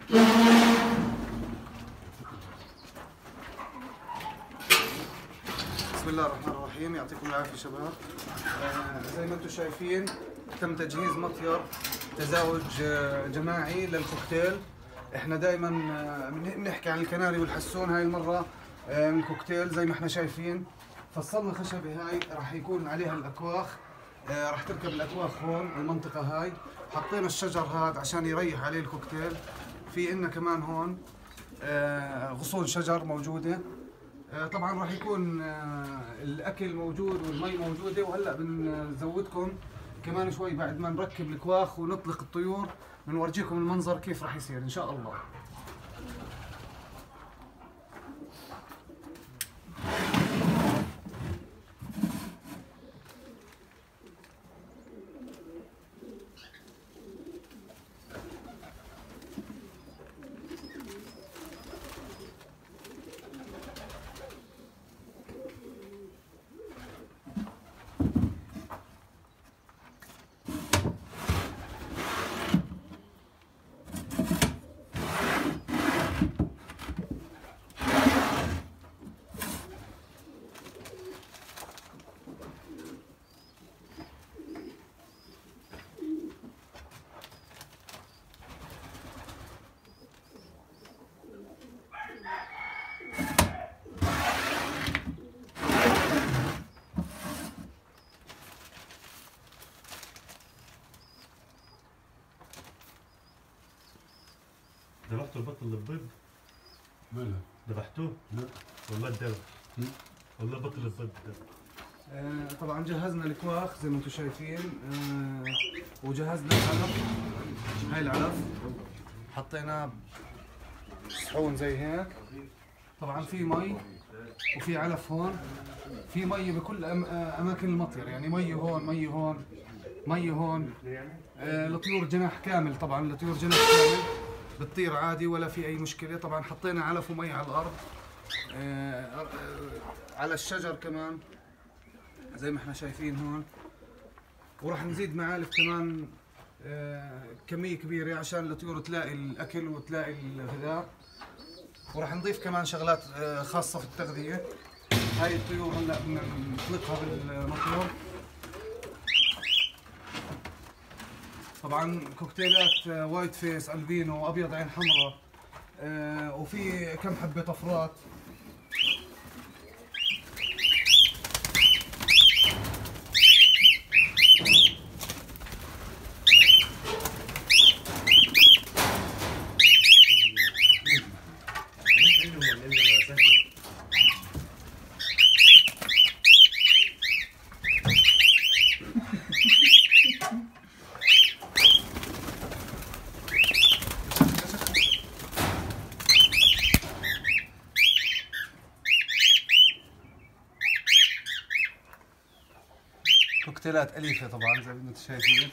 بسم الله الرحمن الرحيم، يعطيكم العافية شباب. زي ما انتم شايفين تم تجهيز مطير تزاوج جماعي للكوكتيل. احنا دائما بنحكي عن الكناري والحسون، هاي المرة من كوكتيل. زي ما احنا شايفين فصلنا خشبة، هاي راح يكون عليها الأكواخ، راح تركب الأكواخ هون المنطقة هاي. حطينا الشجر هذا عشان يريح عليه الكوكتيل. في إلنا كمان هون غصون شجر موجودة. طبعا راح يكون الاكل موجود والمي موجوده. وهلا بنزودكم كمان شوي بعد ما نركب الكواخ ونطلق الطيور، بنورجيكم المنظر كيف راح يصير ان شاء الله. ذبحتوا البط اللي ببيض؟ بلا ذبحتوه؟ لا والله اتذبح. والله البط اللي ببيض ذبح. طبعا جهزنا الكواخ زي ما انتم شايفين، وجهزنا العلف. هاي العلف حطيناه صحون زي هيك. طبعا في مي وفي علف هون، في مي بكل اماكن المطير، يعني مي هون مي هون مي هون. الطيور جناح كامل، طبعا الطيور جناح كامل بتطير عادي ولا في اي مشكله. طبعا حطينا علف ومي على الارض، على الشجر كمان زي ما احنا شايفين هون. وراح نزيد معالف كمان كميه كبيره عشان الطيور تلاقي الاكل وتلاقي الغذاء. وراح نضيف كمان شغلات خاصه في التغذيه. هاي الطيور هلا بنطلقها بالمطيور. طبعا كوكتيلات وايت فيس، البينو، ابيض عين حمراء، وفي كم حبه طفرات. كوكتيلات أليفة طبعا زي ما انتم شايفين.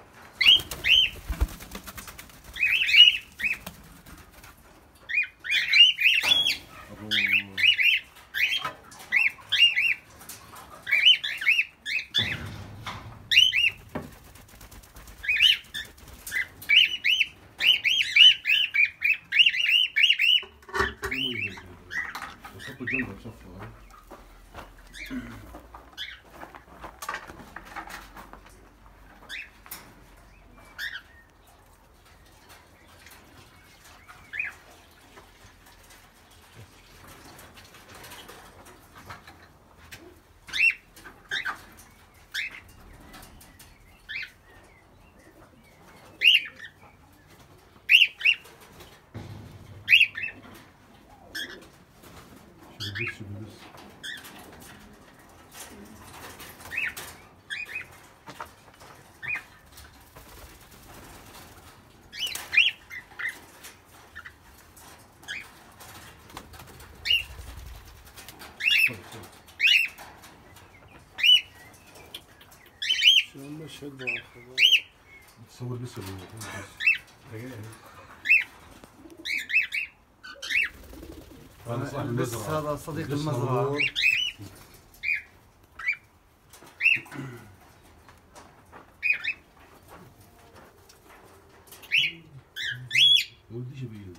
تصور بس هذا صاحب المزرعة، هذا صديق المزرعة. ولدي شبيه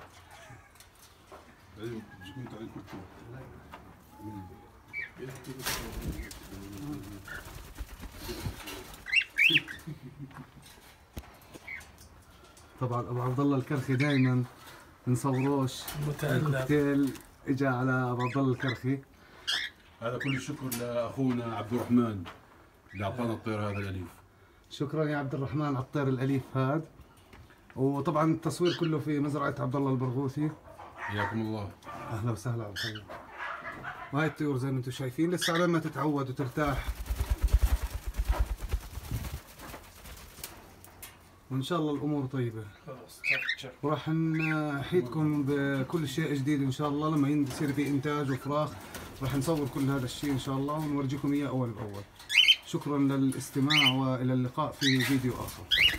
طبعا ابو عبد الله الكرخي دائما بنصوروش الكوكتيل اجى على ابو عبد الله الكرخي. هذا كل الشكر لاخونا عبد الرحمن اللي اعطانا الطير هذا الاليف. شكرا يا عبد الرحمن على الطير الاليف هذا. وطبعا التصوير كله في مزرعه عبد الله البرغوثي. حياكم الله. اهلا وسهلا على الخير. وهي الطيور زي ما انتم شايفين لسه على ما تتعود وترتاح، وان شاء الله الامور طيبه. وراح نحيطكم بكل شيء جديد ان شاء الله لما يصير في انتاج وفراخ، راح نصور كل هذا الشيء ان شاء الله ونورجيكم اياه اول باول. شكرا للاستماع والى اللقاء في فيديو اخر.